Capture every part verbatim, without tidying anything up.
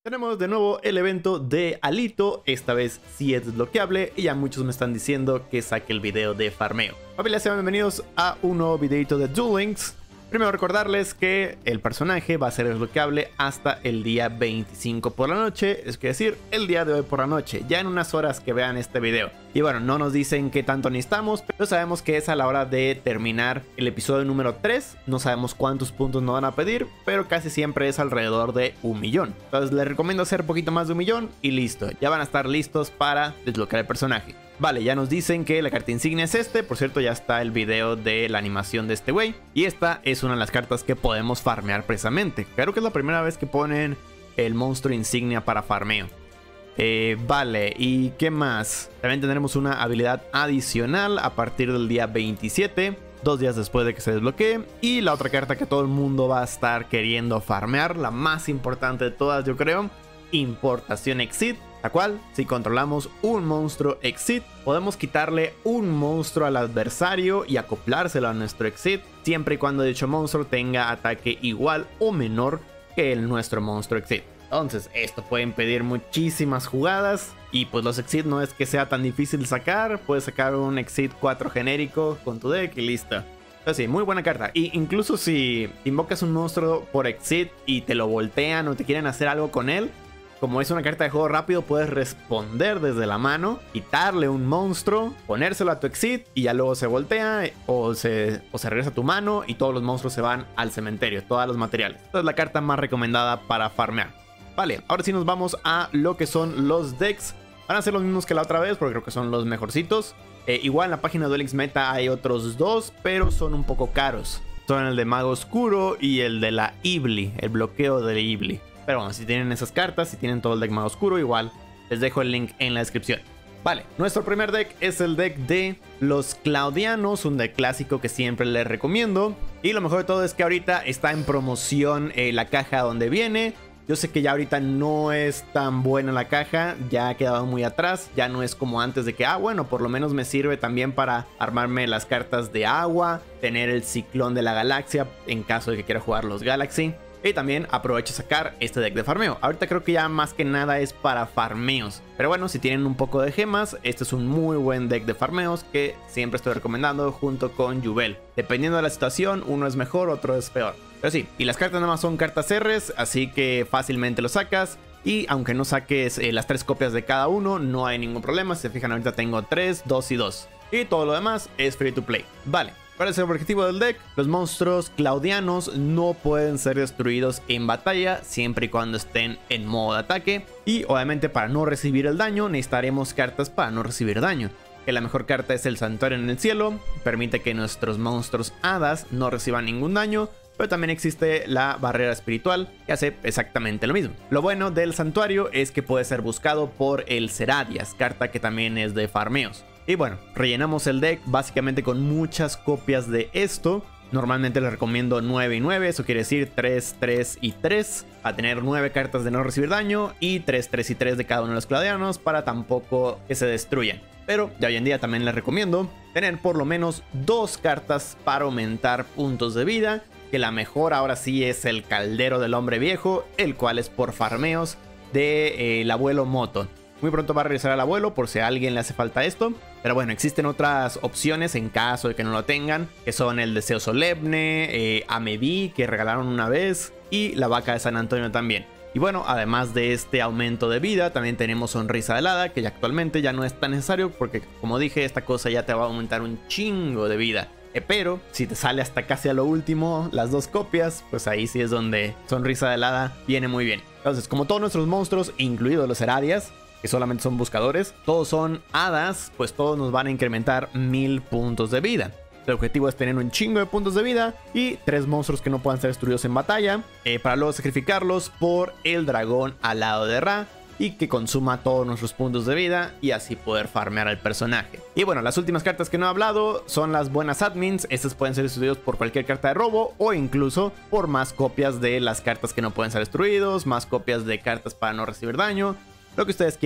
Tenemos de nuevo el evento de Alito, esta vez sí es desbloqueable y ya muchos me están diciendo que saque el video de farmeo. Familia, sean bienvenidos a un nuevo videito de Duel Links. Primero recordarles que el personaje va a ser desbloqueable hasta el día veinticinco por la noche, es decir, el día de hoy por la noche, ya en unas horas que vean este video. Y bueno, no nos dicen qué tanto necesitamos, pero sabemos que es a la hora de terminar el episodio número tres. No sabemos cuántos puntos nos van a pedir, pero casi siempre es alrededor de un millón. Entonces les recomiendo hacer poquito más de un millón y listo, ya van a estar listos para desbloquear el personaje. Vale, ya nos dicen que la carta insignia es este. Por cierto, ya está el video de la animación de este güey. Y esta es una de las cartas que podemos farmear precisamente. Creo que es la primera vez que ponen el monstruo insignia para farmeo. Eh, vale, ¿y qué más? También tendremos una habilidad adicional a partir del día veintisiete. Dos días después de que se desbloquee. Y la otra carta que todo el mundo va a estar queriendo farmear, la más importante de todas yo creo, importación Exit. La cual, si controlamos un monstruo Exit, podemos quitarle un monstruo al adversario y acoplárselo a nuestro Exit, siempre y cuando dicho monstruo tenga ataque igual o menor que el nuestro monstruo Exit. Entonces, esto puede impedir muchísimas jugadas. Y pues los Exit no es que sea tan difícil sacar. Puedes sacar un Exit cuatro genérico con tu deck y listo. Entonces sí, muy buena carta. Y incluso si invocas un monstruo por Exit y te lo voltean o te quieren hacer algo con él, como es una carta de juego rápido, puedes responder desde la mano, quitarle un monstruo, ponérselo a tu Exit y ya luego se voltea o se, o se regresa a tu mano y todos los monstruos se van al cementerio, todos los materiales. Esta es la carta más recomendada para farmear. Vale, ahora sí nos vamos a lo que son los decks. Van a ser los mismos que la otra vez porque creo que son los mejorcitos. Eh, igual en la página de Duel Links Meta hay otros dos, pero son un poco caros. Son el de Mago Oscuro y el de la Ibli, el bloqueo de Ibli. Pero bueno, si tienen esas cartas, si tienen todo el deck Mago Oscuro, igual les dejo el link en la descripción. Vale, nuestro primer deck es el deck de los Claudianos, un deck clásico que siempre les recomiendo. Y lo mejor de todo es que ahorita está en promoción eh, la caja donde viene. Yo sé que ya ahorita no es tan buena la caja, ya ha quedado muy atrás, ya no es como antes de que, ah, bueno, por lo menos me sirve también para armarme las cartas de agua, tener el Ciclón de la Galaxia en caso de que quiera jugar los Galaxy. Y también aprovecho a sacar este deck de farmeo. Ahorita creo que ya más que nada es para farmeos. Pero bueno, si tienen un poco de gemas, este es un muy buen deck de farmeos que siempre estoy recomendando junto con Yubel. Dependiendo de la situación, uno es mejor, otro es peor. Pero sí, y las cartas nada más son cartas R's, así que fácilmente lo sacas. Y aunque no saques eh, las tres copias de cada uno, no hay ningún problema. Si se fijan, ahorita tengo tres, dos y dos. Y todo lo demás es free to play. Vale. ¿Cuál es el objetivo del deck? Los monstruos claudianos no pueden ser destruidos en batalla siempre y cuando estén en modo de ataque. Y obviamente para no recibir el daño necesitaremos cartas para no recibir daño. Que la mejor carta es el Santuario en el Cielo. Permite que nuestros monstruos hadas no reciban ningún daño. Pero también existe la barrera espiritual que hace exactamente lo mismo. Lo bueno del santuario es que puede ser buscado por el Seradias, carta que también es de farmeos. Y bueno, rellenamos el deck básicamente con muchas copias de esto. Normalmente les recomiendo nueve y nueve, eso quiere decir tres, tres y tres. A tener nueve cartas de no recibir daño y tres, tres y tres de cada uno de los claudianos para tampoco que se destruyan. Pero ya hoy en día también les recomiendo tener por lo menos dos cartas para aumentar puntos de vida. Que la mejor ahora sí es el Caldero del Hombre Viejo, el cual es por farmeos de, eh, el abuelo Moto. Muy pronto va a regresar al abuelo por si a alguien le hace falta esto. Pero bueno, existen otras opciones en caso de que no lo tengan, que son el Deseo Solemne, eh, Amebi, que regalaron una vez, y la Vaca de San Antonio también. Y bueno, además de este aumento de vida, también tenemos Sonrisa Helada, que ya actualmente ya no es tan necesario, porque como dije, esta cosa ya te va a aumentar un chingo de vida. Eh, pero si te sale hasta casi a lo último las dos copias, pues ahí sí es donde Sonrisa Helada viene muy bien. Entonces, como todos nuestros monstruos, incluidos los Heradias, que solamente son buscadores, todos son hadas, pues todos nos van a incrementar mil puntos de vida. El objetivo es tener un chingo de puntos de vida y tres monstruos que no puedan ser destruidos en batalla, eh, para luego sacrificarlos por el dragón alado de Ra y que consuma todos nuestros puntos de vida y así poder farmear al personaje. Y bueno, las últimas cartas que no he hablado son las buenas admins. Estas pueden ser destruidos por cualquier carta de robo o incluso por más copias de las cartas que no pueden ser destruidos, más copias de cartas para no recibir daño, lo que ustedes quieran.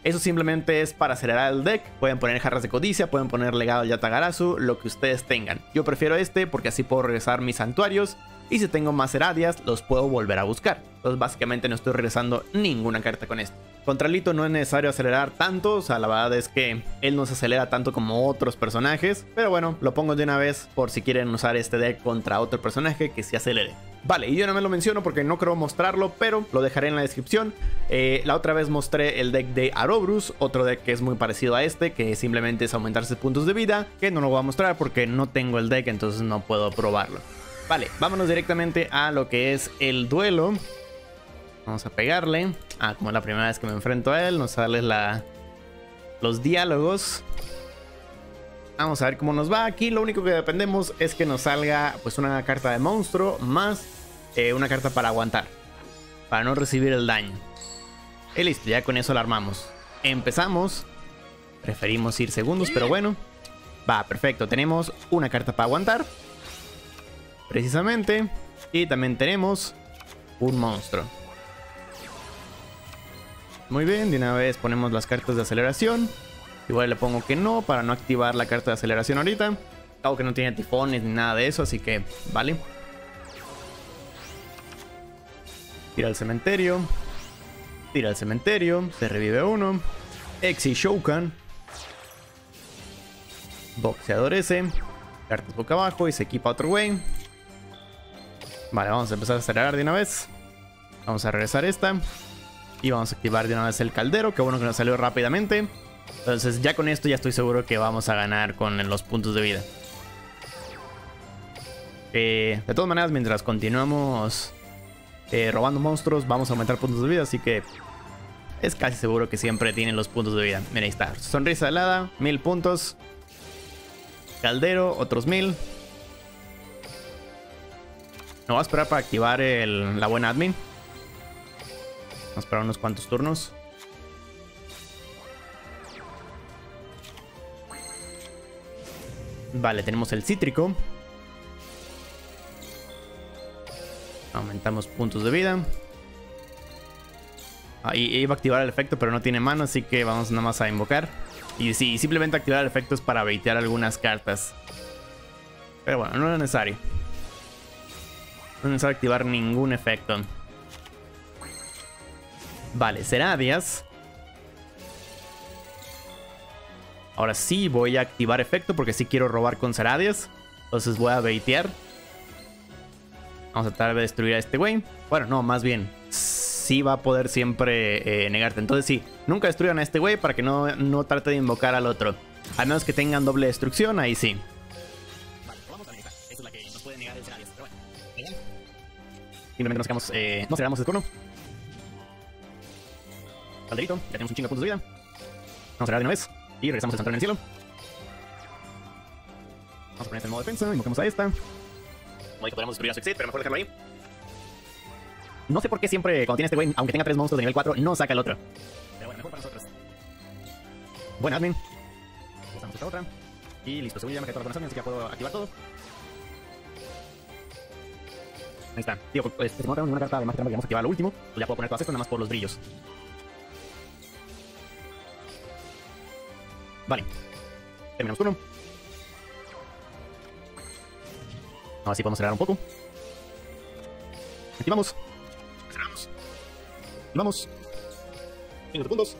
Eso simplemente es para acelerar el deck. Pueden poner Jarras de Codicia, pueden poner Legado del Yatagarasu, lo que ustedes tengan. Yo prefiero este porque así puedo regresar mis santuarios. Y si tengo más Heradias, los puedo volver a buscar. Entonces básicamente no estoy regresando ninguna carta con esto. Contra Alito no es necesario acelerar tanto. O sea, la verdad es que él no se acelera tanto como otros personajes. Pero bueno, lo pongo de una vez por si quieren usar este deck contra otro personaje que se acelere. Vale, y yo no me lo menciono porque no creo mostrarlo, pero lo dejaré en la descripción. Eh, la otra vez mostré el deck de Arobrus, otro deck que es muy parecido a este, que simplemente es aumentarse puntos de vida, que no lo voy a mostrar porque no tengo el deck, entonces no puedo probarlo. Vale, vámonos directamente a lo que es el duelo. Vamos a pegarle. Ah, como es la primera vez que me enfrento a él, nos sale la... los diálogos. Vamos a ver cómo nos va. Aquí lo único que dependemos es que nos salga pues una carta de monstruo más eh, una carta para aguantar, para no recibir el daño. Y listo, ya con eso la armamos. Empezamos. Preferimos ir segundos, pero bueno. Va, perfecto. Tenemos una carta para aguantar, precisamente. Y también tenemos un monstruo. Muy bien, de una vez ponemos las cartas de aceleración. Igual le pongo que no, para no activar la carta de aceleración ahorita. Claro que no tiene tifones ni nada de eso, así que vale. Tira al cementerio. Tira al cementerio. Se revive uno. Exi Shoukan. Boxeador ese. Cartas boca abajo y se equipa otro güey. Vale, vamos a empezar a acelerar de una vez. Vamos a regresar esta. Y vamos a activar de una vez el caldero. Qué bueno que nos salió rápidamente. Entonces ya con esto ya estoy seguro que vamos a ganar con los puntos de vida. Eh, de todas maneras, mientras continuamos eh, robando monstruos, vamos a aumentar puntos de vida. Así que es casi seguro que siempre tienen los puntos de vida. Mira, ahí está. Sonrisa helada, mil puntos. Caldero, otros mil. No voy a esperar para activar el, la buena admin. Vamos a esperar unos cuantos turnos. Vale, tenemos el cítrico. Aumentamos puntos de vida. Ahí iba a activar el efecto, pero no tiene mano, así que vamos nada más a invocar. Y sí, simplemente activar el efecto es para baitear algunas cartas. Pero bueno, no es necesario. No es necesario activar ningún efecto. Vale, Seradias. Ahora sí voy a activar efecto porque sí quiero robar con Seradias. Entonces voy a baitear. Vamos a tratar de destruir a este güey. Bueno, no, más bien sí va a poder siempre eh, negarte. Entonces sí, nunca destruyan a este güey para que no, no trate de invocar al otro. A menos que tengan doble destrucción, ahí sí. Vale, vamos a esta. Esta es la que nos puede negar el Seradias. Pero bueno, simplemente nos quedamos, eh, nos cerramos el turno. Calderito, ya tenemos un chingo de puntos de vida. Vamos a cerrar de una vez. Y regresamos el santuario en el cielo. Vamos a poner este en modo defensa. Invocamos a esta. Como dije, podemos destruir a su exit, pero mejor dejarlo ahí. No sé por qué siempre cuando tiene este güey, aunque tenga tres monstruos de nivel cuatro, no saca el otro. Pero bueno, mejor para nosotros. Buen admin. Usamos esta otra. Y listo, según ya me quedé todas las buenas admin, así que ya puedo activar todo. Ahí está. Digo, pues, si no tengo ninguna carta de más que vamos a activar lo último, pues ya puedo poner todas estas nada más por los brillos. Vale. Terminamos turno. Ahora sí podemos acelerar un poco. Activamos. Cerramos. Y vamos. cinco puntos.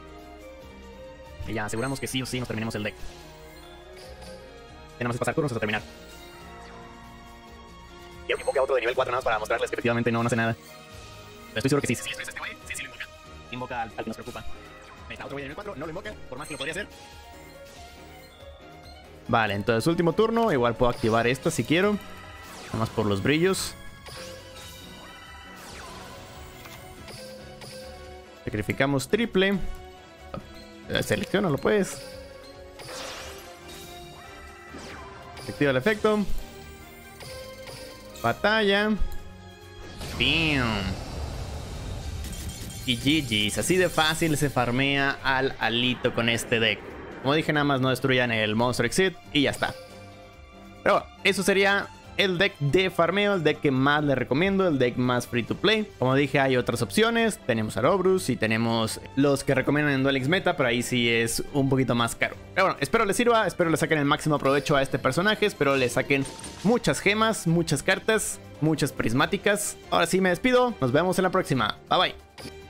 Y ya aseguramos que sí o sí nos terminemos el deck. Tenemos que pasar turnos hasta terminar. Quiero que invoque a otro de nivel cuatro nada más para mostrarles que efectivamente no, no hace nada. Pero estoy seguro que sí. Si esto es este güey, sí, sí lo invoca. Invoca al, al que nos preocupa. Ahí está, otro güey de nivel cuatro, no lo invoca, por más que lo podría hacer. Vale, entonces último turno. Igual puedo activar esta si quiero. Nada más por los brillos. Sacrificamos triple. Seleccionalo pues. Activa el efecto. Batalla. Bam. Y G G's. Así de fácil se farmea al Alito con este deck. Como dije, nada más no destruyan el Monster Exit y ya está. Pero eso sería el deck de farmeo, el deck que más les recomiendo, el deck más free to play. Como dije, hay otras opciones. Tenemos a Robrus y tenemos los que recomiendan en Duel Links Meta, pero ahí sí es un poquito más caro. Pero bueno, espero les sirva, espero le saquen el máximo provecho a este personaje, espero le saquen muchas gemas, muchas cartas, muchas prismáticas. Ahora sí me despido, nos vemos en la próxima. Bye bye.